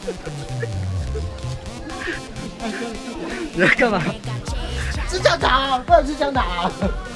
你要干嘛？ 吃香肠，不能吃香肠。